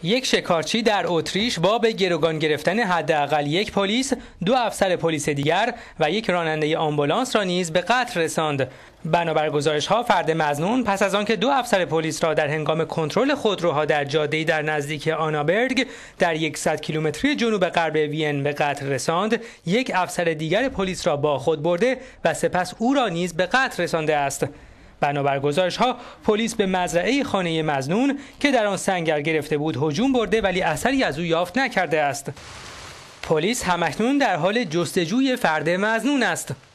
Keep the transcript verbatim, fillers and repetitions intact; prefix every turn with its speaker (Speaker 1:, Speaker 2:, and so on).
Speaker 1: یک شکارچی در اتریش با به گروگان گرفتن حداقل یک پلیس، دو افسر پلیس دیگر و یک راننده آمبولانس را نیز به قتل رساند. بنابر گزارش‌ها فرد مظنون پس از آنکه دو افسر پلیس را در هنگام کنترل خودروها در جاده‌ای در نزدیک آنابرگ در صد کیلومتری جنوب غرب وین به قتل رساند، یک افسر دیگر پلیس را با خود برده و سپس او را نیز به قتل رسانده است. بنابر گزارش‌ها پلیس به مزرعه خانه مظنون که در آن سنگر گرفته بود هجوم برده ولی اثری از او یافت نکرده است. پلیس همکنون در حال جستجوی فرد مظنون است.